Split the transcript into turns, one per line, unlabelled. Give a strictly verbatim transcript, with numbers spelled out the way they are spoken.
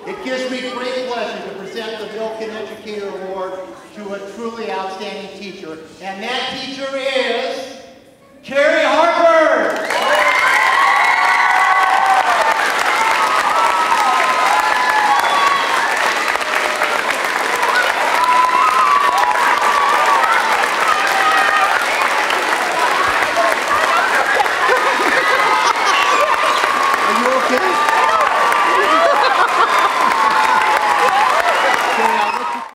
It gives me great pleasure to present the Milken Educator Award to a truly outstanding teacher, and that teacher is